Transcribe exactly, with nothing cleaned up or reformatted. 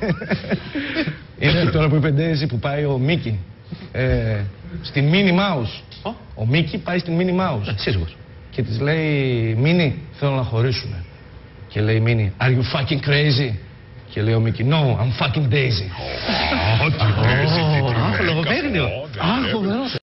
Είναι τώρα που είπε Ντέιζι που πάει ο Μίκη ε, στην Minnie Mouse. Oh. Ο Μίκη πάει στην Minnie Mouse. Ε, σύζυγος. Και της λέει, Μίνι, θέλω να χωρίσουμε. Και λέει η Μίνι, are you fucking crazy? Και λέει ο Μίκη, no, I'm fucking Daisy. Ω, τι Daisy, τι λογοπαίγνιο. Α, φοβερό.